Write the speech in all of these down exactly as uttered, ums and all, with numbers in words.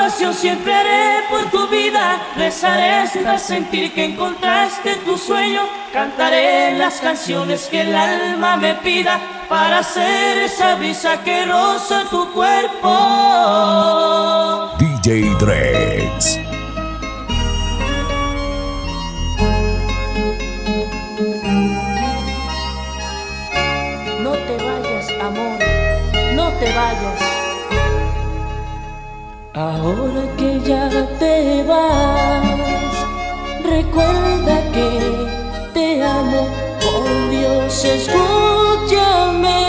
oración siempre haré por tu vida. Rezaré hasta sentir que encontraste tu sueño. Cantaré las canciones que el alma me pida, para ser esa brisa que roza tu cuerpo. D J Drex. No te vayas, amor, no te vayas. Ahora que ya te vas, recuerda que te amo. Por Dios, escúchame.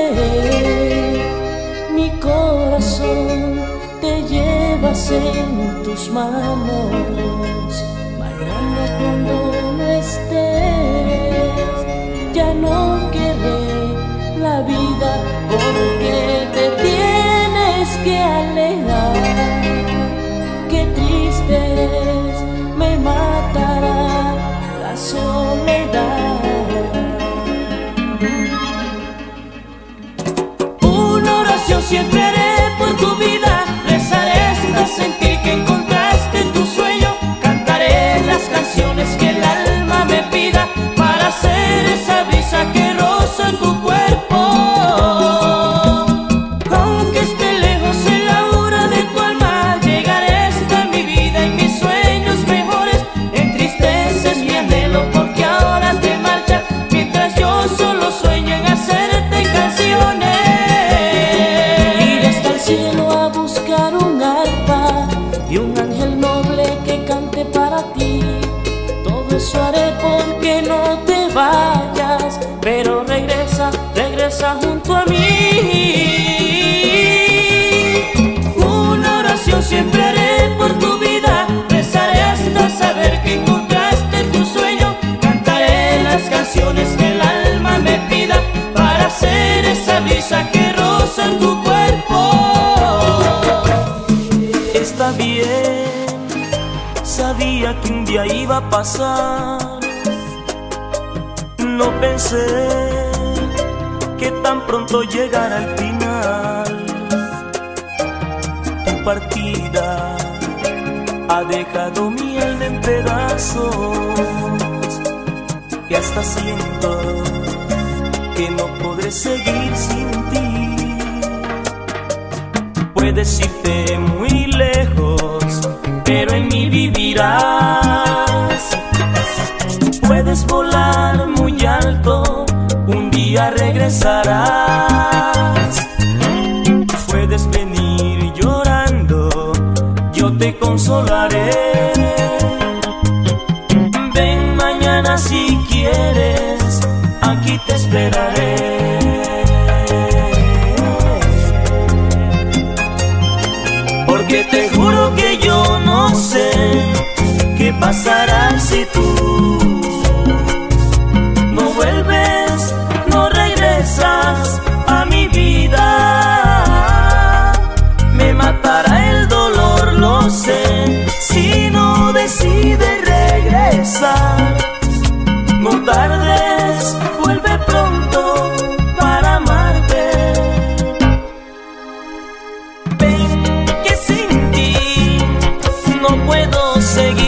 Mi corazón te llevas en tus manos. Mañana cuando no estés, ya no querré la vida, porque te tienes que alejar. Qué triste es, me matará la soledad. Una oración siempre haré por tu vida. Rezaré hasta sentir que encontraste tu sueño. Cantaré las canciones que el alma me pida, para ser esa brisa que roza tu cuerpo. Aunque esté lejos el aura de tu alma, llegaré hasta mi vida y mis sueños mejores. Entristeces mi anhelo porque ahora te marchas, mientras yo solo sueño en hacerte canciones. Ir hasta el cielo a buscar un arpa y un ángel noble que cante para ti. Todo eso haré porque no te vayas, pero regresa, regresa junto a mí. Una oración siempre haré por tu vida. Rezaré hasta saber que encontraste tu sueño. Cantaré las canciones que el alma me pida, para ser esa brisa que roza tu cuerpo. Está bien, sabía que un día iba a pasar. No pensé que tan pronto llegara el final. Tu partida ha dejado mi alma en pedazos, y hasta siento que no podré seguir sin ti. Puedes irte muy lejos, pero en mí vivirás. Puedes volar muy alto, un día regresarás. Puedes venir llorando, yo te consolaré. Ven mañana si quieres, aquí te esperaré. Porque te juro que yo no sé qué pasará si tú no vuelves, no regresas a mi vida. Me matará el dolor, lo sé, si no decides regresar. No tardes, vuelve pronto para amarte. Ven que sin ti no puedo seguir.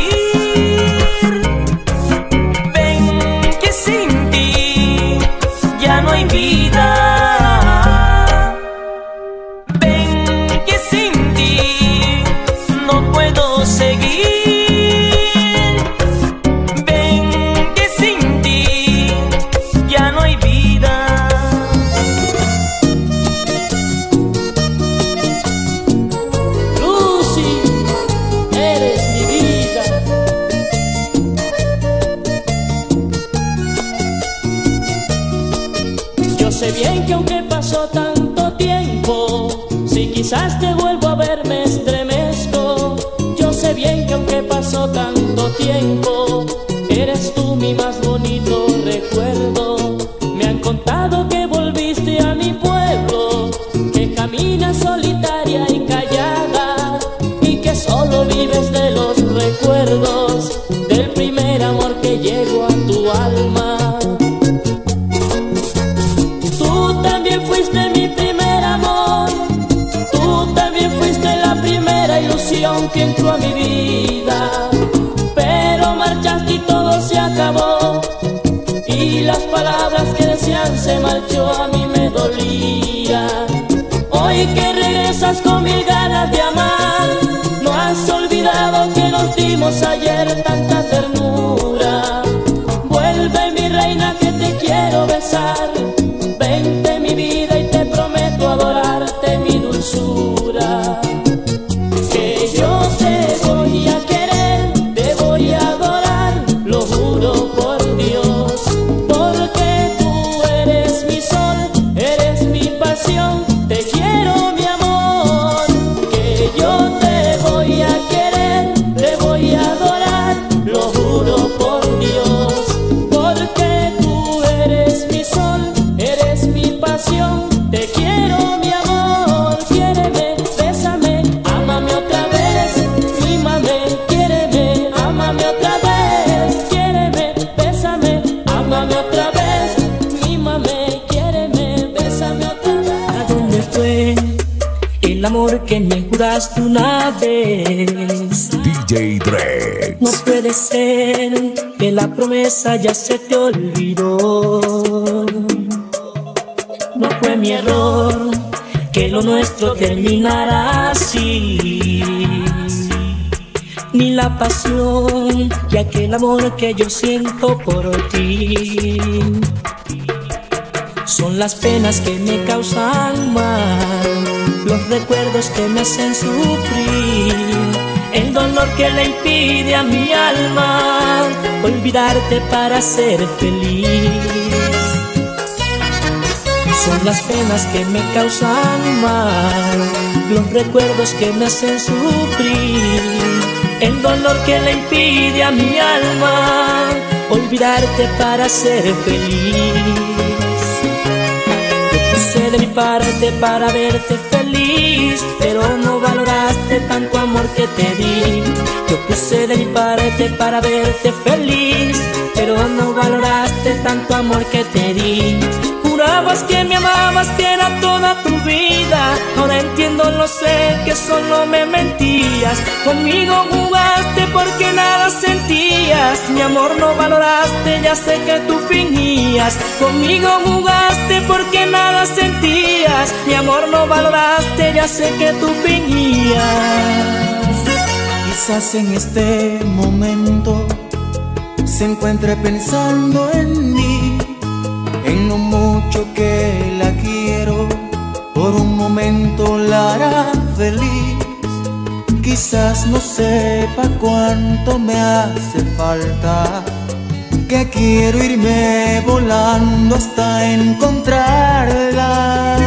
Sé bien que aunque pasó tanto tiempo, si quizás te vuelvo a ver me estremezco. Yo sé bien que aunque pasó tanto tiempo, eres tú mi más bonito recuerdo. Me han contado que volviste a mi pueblo, que caminas solitaria y callada, y que solo vives de los recuerdos del primer amor que llegó a tu alma. Tú también fuiste mi primer amor, tú también ilusión que entró a mi vida, pero marchaste y todo se acabó, y las palabras que decían se marchó, a mí me dolía. Hoy que regresas con mil ganas de amar, no has olvidado que nos dimos ayer tanta ternura. Vuelve mi reina que te quiero besar, vente mi vida y te prometo adorarte, mi dulzura. Que yo te voy a querer, te voy a adorar, lo juro por Dios, porque tú eres mi sol, eres mi pasión, te quiero mi amor. Que yo te voy a querer, te voy a adorar, lo juro por Dios, porque tú eres mi sol, eres mi pasión, te quiero mi amor. Quiéreme, bésame, ámame otra vez, mímame, quiéreme, ámame otra vez. Quiéreme, bésame, ámame otra vez, mímame, quiéreme, bésame otra vez. ¿A dónde fue el amor que me juraste una vez? D J Drex. No puede ser que la promesa ya se te olvidó. No fue mi error que lo nuestro terminara así, ni la pasión y aquel amor que yo siento por ti. Son las penas que me causan mal, los recuerdos que me hacen sufrir, el dolor que le impide a mi alma olvidarte para ser feliz. Son las penas que me causan mal, los recuerdos que me hacen sufrir, el dolor que le impide a mi alma olvidarte para ser feliz. Yo puse de mi parte para verte feliz, pero no valoraste tanto amor que te di. Yo puse de mi parte para verte feliz, pero no valoraste tanto amor que te di. Jurabas que me amabas, que era toda tu vida, ahora entiendo, lo sé, que solo me mentías. Conmigo jugaste porque nada sentías, mi amor no valoraste, ya sé que tú fingías. Conmigo jugaste porque nada sentías, mi amor no valoraste, ya sé que tú fingías. Quizás en este momento se encuentre pensando en mí, en lo mucho que la quiero, por un momento la hará feliz. Quizás no sepa cuánto me hace falta, que quiero irme volando hasta encontrarla.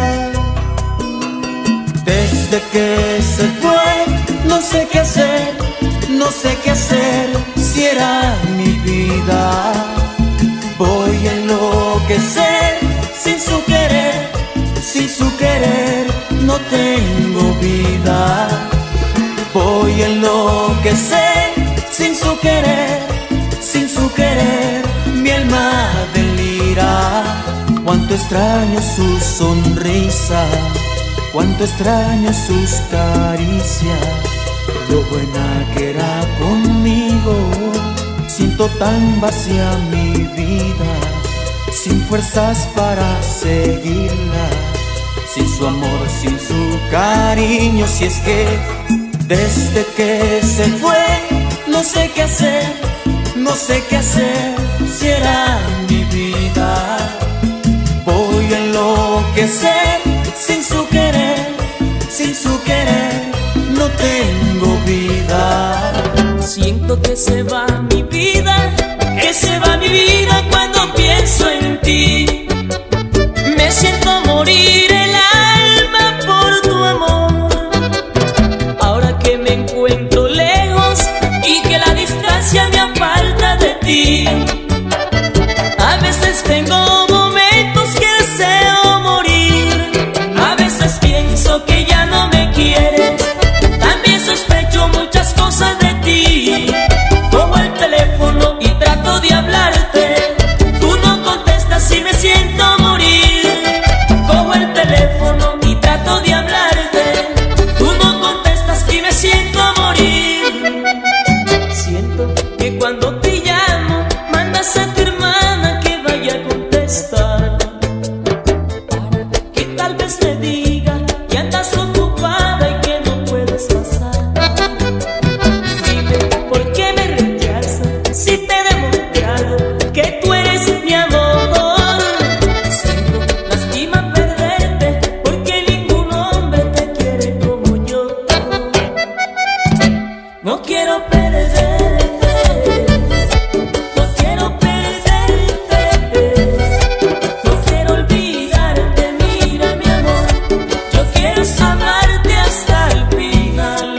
Desde que se fue, no sé qué hacer, no sé qué hacer, si era mi vida. Voy a enloquecer sin su querer, sin su querer no tengo vida. Voy a enloquecer sin su querer, sin su querer mi alma delira. Cuánto extraño su sonrisa, cuánto extraño sus caricias, lo buena que era conmigo. Siento tan vacía mi vida, sin fuerzas para seguirla, sin su amor, sin su cariño. Si es que desde que se fue, no sé qué hacer, no sé qué hacer, si era mi vida. Voy a enloquecer sin su querer, sin su querer no tengo vida. Siento que se va mi vida, que se va mi vida cuando pienso en ti. Me siento morir el alma por tu amor. Ahora que me encuentro lejos y que la distancia me aparta de ti, a veces tengo momentos que deseo morir. A veces pienso que ya no me quieres, también sospecho muchas cosas de ti. Tomo el teléfono y trato de hablarte, quiero perderte, no quiero perderte, no quiero olvidarte, mira mi amor, yo quiero amarte hasta el final.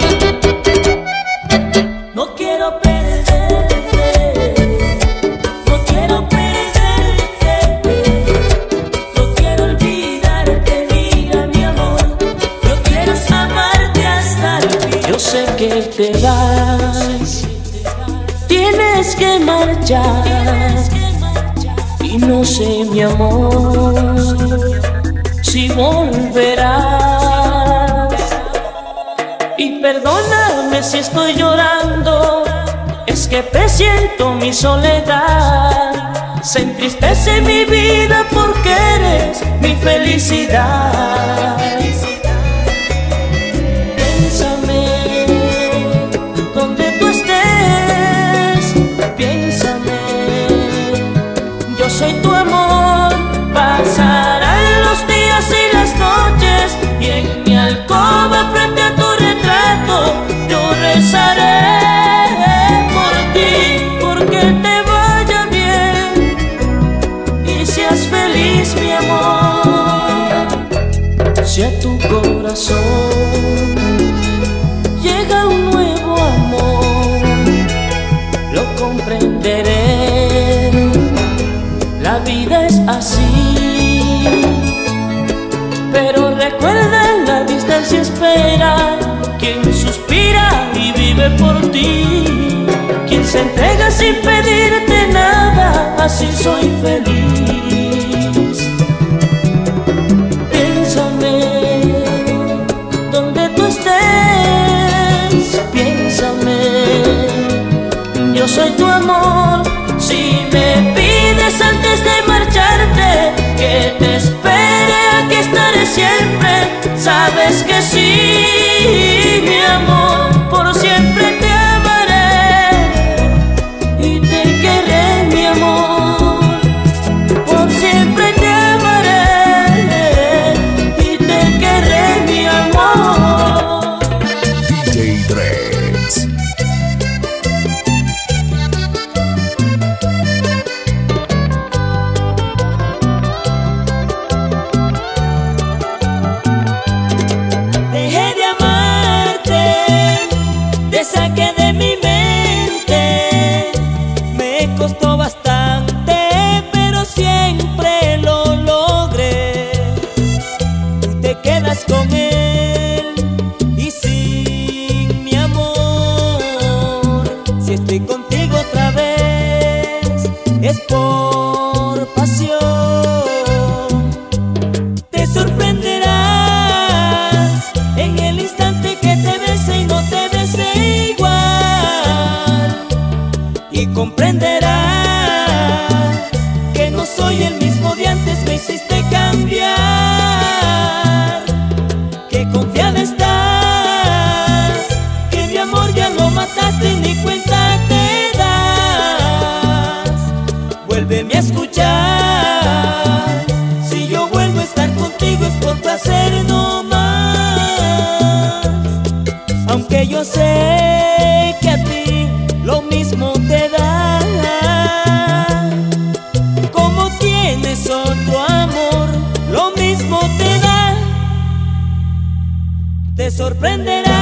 No quiero perderte, no quiero perderte, no quiero olvidarte, mira mi amor, yo quiero amarte hasta el final. Yo sé que te vas, tienes que marchar, y no sé mi amor si volverás. Y perdóname si estoy llorando, es que presiento mi soledad. Se entristece mi vida porque eres mi felicidad. Piénsame, donde tú estés, piénsame, yo soy tu amor. Pasarán los días y las noches, y en mi alcoba frente a tu retrato yo rezaré por ti, porque te vaya bien y seas feliz, mi amor. Si a tu corazón llega un nuevo amor, lo comprenderé. La vida es así, pero recuerda, la distancia espera. Quien suspira y vive por ti, quien se entrega sin pedirte nada, así soy feliz. Piénsame, donde tú estés, piénsame, yo soy tu amor. Si me pides antes de marcharte que te espere, aquí estaré siempre. Sabes que sí, mi amor, por siempre te amaré y te querré, mi amor. Por siempre te amaré y te querré, mi amor. D J Drex. Dejé de amarte, te saqué de mi mente. Me costó bastante, pero siempre lo logré. Tú te quedas con él y sin mi amor. Si estoy contigo otra vez, es por pasión. Te sorprenderás en el instante que te bese y no te bese igual, y comprenderás que no soy el mismo de antes. Me hiciste cambiar, que confiada estás, que mi amor ya lo mataste y ni cuenta te das. Vuélveme a escuchar, si yo vuelvo a estar contigo es por placer no más. Aunque yo sé que a ti lo mismo te da, como tienes otro amor, lo mismo te da. Te sorprenderás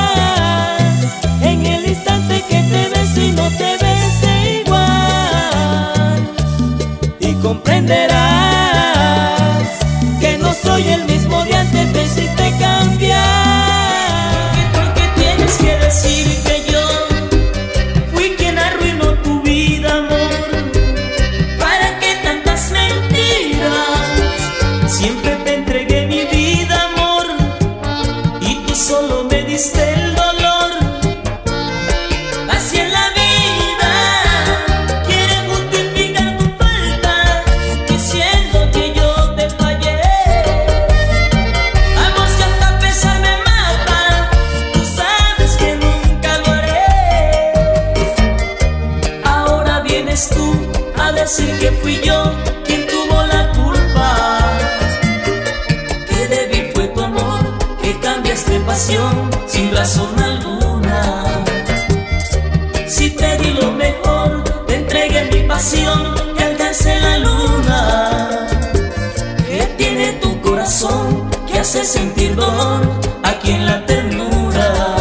en el instante que te bese y no te bese igual, y comprenderás que no soy el mismo de antes. Me hiciste cambiar. ¿Por qué tienes que decir que yo fui quien arruinó tu vida, amor? ¿Para qué tantas mentiras? Siempre te entregué mi vida, amor, y tú solo me hace sentir dolor aquí en la ternura.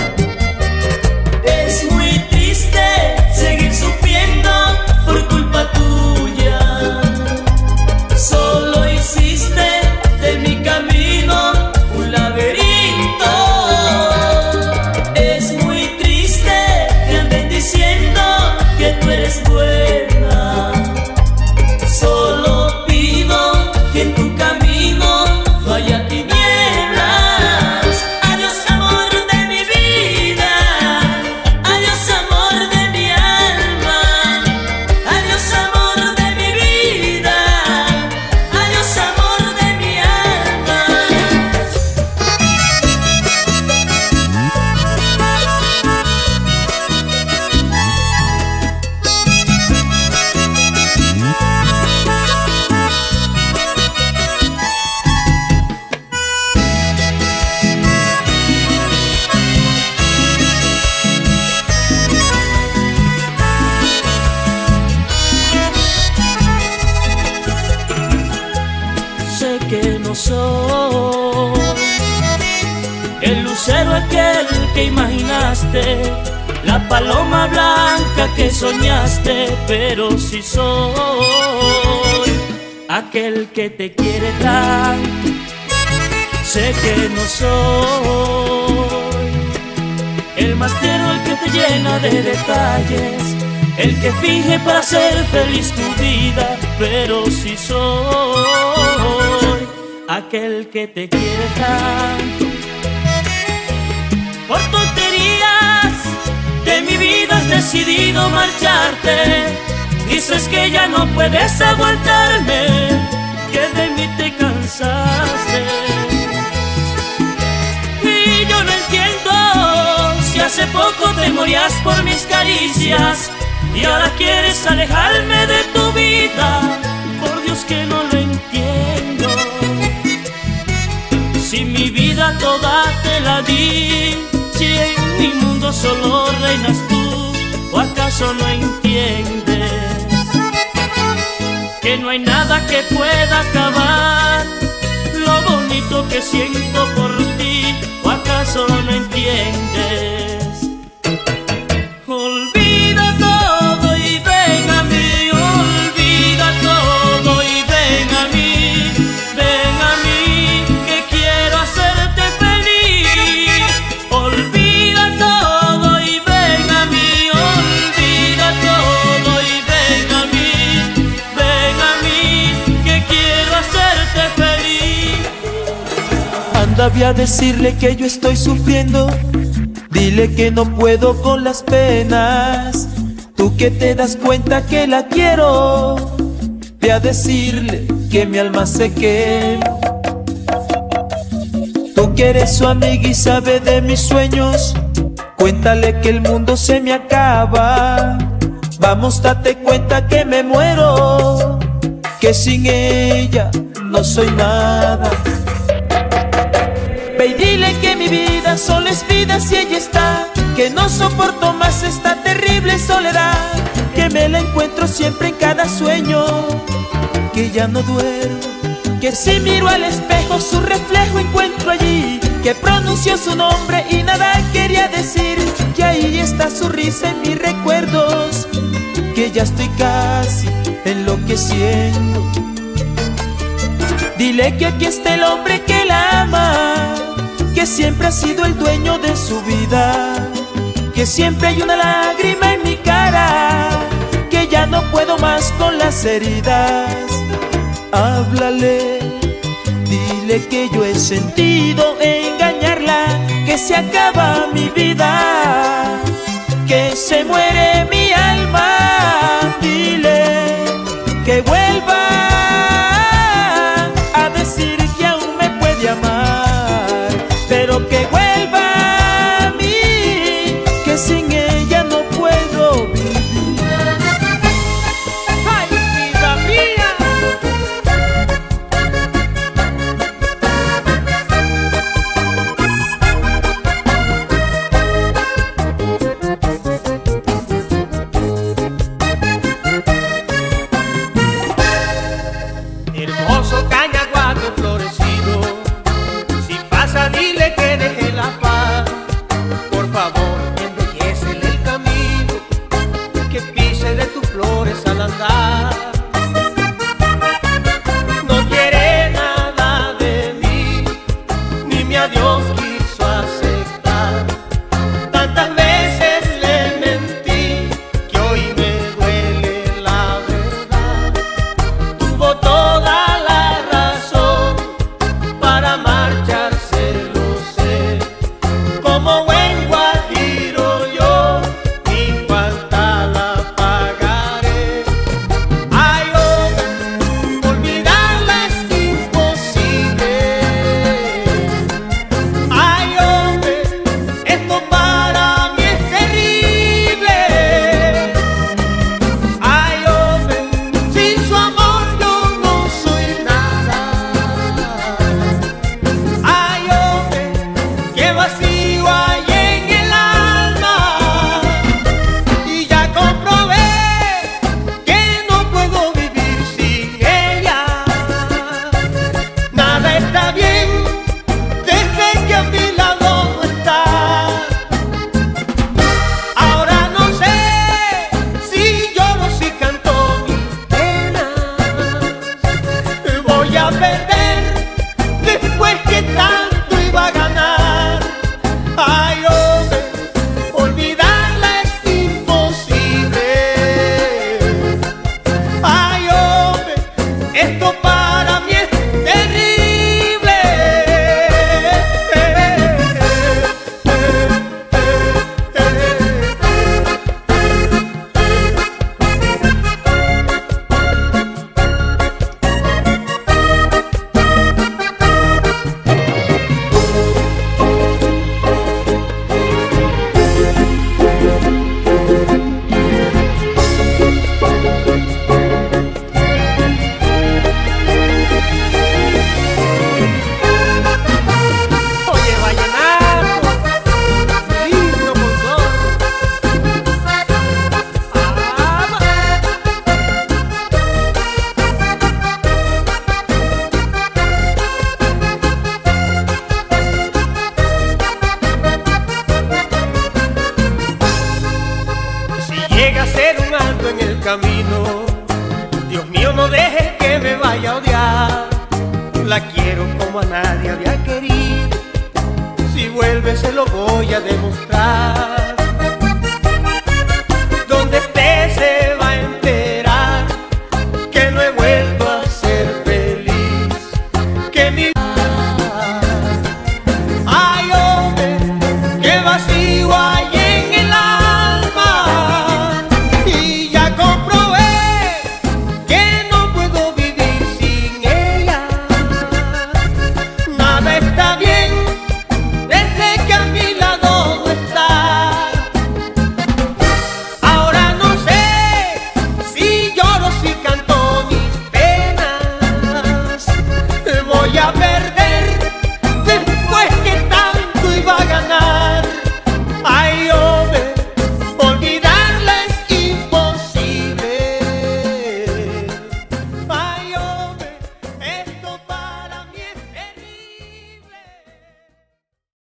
Es muy triste seguir sufriendo por culpa tuya. Solo hiciste de mi camino un laberinto. Es muy triste que anden diciendo que tú eres buena. Solo pido que en tu camino no haya tinieblas. Adiós amor de mi vida, adiós amor de mi alma, adiós amor de mi vida, adiós amor de mi alma. Sé que no soy el lucero aquel que imaginaste, la paloma blanca que soñaste, pero sí soy aquel que te quiere tanto. Sé que no soy el más tierno, el que te llena de detalles, el que finge para hacer feliz tu vida, pero sí soy aquel que te quiere tanto. Por tonterías de mi vida has decidido marcharte. Dices que ya no puedes aguantarme, que de mí te cansaste. Y yo no entiendo si hace poco te morías por mis caricias y ahora quieres alejarme de tu vida. Por Dios que no lo entiendo. Si mi vida toda te la di, si en mi mundo solo reinas tú, ¿o acaso no entiendes que no hay nada que pueda acabar lo bonito que siento por ti? ¿O acaso no entiendes? Olvida todo y ven a mí, olvida todo y ven a mí, ven a mí que quiero hacerte feliz. Olvida todo y ven a mí, olvida todo y ven a mí, ven a mí que quiero hacerte feliz. Anda, ve a decirle que yo estoy sufriendo. Dile que no puedo con las penas. Tú que te das cuenta que la quiero, ve a decirle que mi alma se quema. Tú que eres su amiga y sabe de mis sueños, cuéntale que el mundo se me acaba. Vamos, date cuenta que me muero, que sin ella no soy nada. Ve y dile que mi vida solo es vida si ella está, que no soporto más esta terrible soledad, que me la encuentro siempre en cada sueño, que ya no duermo, que si miro al espejo su reflejo encuentro allí, que pronunció su nombre y nada quería decir, que ahí está su risa en mis recuerdos, que ya estoy casi enloqueciendo. Dile que aquí está el hombre que la ama, que siempre ha sido el dueño de su vida, que siempre hay una lágrima en mi cara, que ya no puedo más con las heridas. Háblale, dile que yo he sentido engañarla, que se acaba mi vida, que se muere mi alma. Dile que vuelva a decir que aún me puede amar, pero que vuelva a mí, que sin ella no puedo vivir. ¡Ay, vida mía! en el camino. Dios mío, no dejes que me vaya a odiar. La quiero como a nadie había querido. Si vuelve se lo voy a demostrar.